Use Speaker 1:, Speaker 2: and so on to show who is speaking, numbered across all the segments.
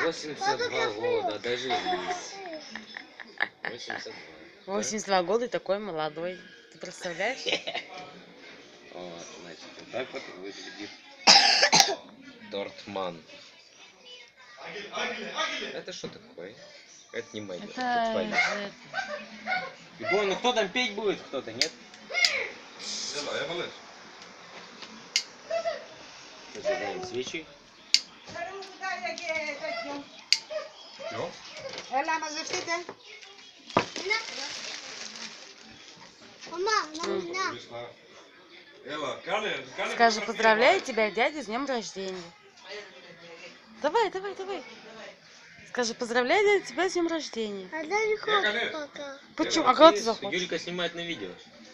Speaker 1: 82 года, дожились. 82.
Speaker 2: 82 года и такой молодой. Ты представляешь?
Speaker 1: Вот, значит, вот так вот выглядит тортман. Это что такое? Это не мое.
Speaker 2: Это...
Speaker 1: Ну кто там петь будет? Кто-то, нет? Зажигаем свечи.
Speaker 3: Έλα, μαζευτείτε.
Speaker 2: Скажи, поздравляю тебя, дядя, с днем рождения. Давай, давай, давай. Скажи, поздравляю дядя, тебя с днем рождения.
Speaker 3: А я не хочу пока.
Speaker 2: Почему? А когда ты захочешь?
Speaker 1: Юлька снимает на видео.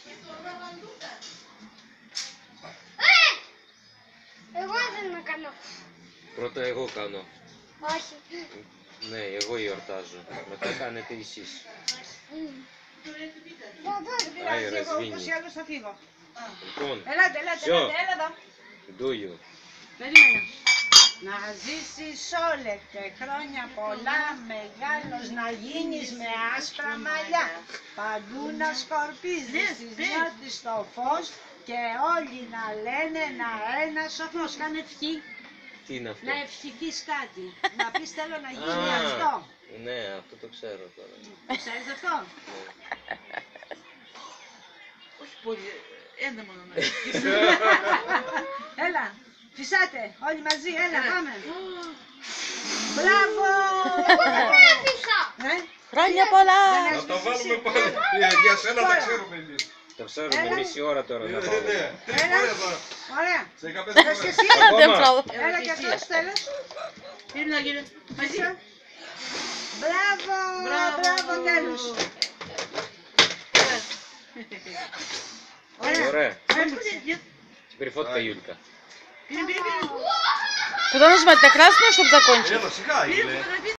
Speaker 3: На канал.
Speaker 1: Проти його кано.
Speaker 3: Ось.
Speaker 1: Не, його йортажу. Но така не ти висиш. Ай, развини. Антон,
Speaker 3: Ελάτε, ελάτε,
Speaker 1: Всё.
Speaker 3: ελάτε, έλα εδώ.
Speaker 1: дую.
Speaker 3: Περίμενε. Να ζήσεις όλες και χρόνια πολλά, μεγάλος να γίνεις με άσπρα μαλλιά. Παντού να σκορπίζεις τις νιώτης στο φως και όλοι να λένε ένα σοφός. Κάνε ευχή,
Speaker 1: Τι είναι αυτό?
Speaker 3: να ευχηθείς κάτι. Να πεις θέλω να γίνει αυτό.
Speaker 1: Ναι, αυτό το ξέρω τώρα.
Speaker 3: Το ξέρεις αυτό?
Speaker 4: Όχι πολύ, ένα μόνο να
Speaker 3: Έλα, φυσάτε όλοι μαζί, έλα πάμε. Μπράβο!
Speaker 2: Χρόνια πολλά!
Speaker 3: Δεν
Speaker 5: Να το
Speaker 3: έσβησες
Speaker 5: βάλουμε
Speaker 3: εσύ.
Speaker 5: πάλι. Για σένα τα ξέρουμε εμείς.
Speaker 1: Το ξέρουμε μισή ώρα τώρα να πάμε.
Speaker 3: Έλα, ωραία.
Speaker 5: Σε 15
Speaker 3: Πες και
Speaker 5: φορές.
Speaker 3: εσύ.
Speaker 2: Δεν πρόλαβα.
Speaker 3: Έλα και αυτό τέλος.
Speaker 4: Ήρθα κύριε, μαζί.
Speaker 3: Μπράβο, μπράβο τέλος.
Speaker 1: Ωραία.
Speaker 4: Нет,
Speaker 1: Теперь фотка Юлька.
Speaker 4: перебери.
Speaker 2: Куда нажимать? На красную, чтобы закончить?
Speaker 5: Έλα, σιγά,
Speaker 4: Перебери,
Speaker 5: Ήλε.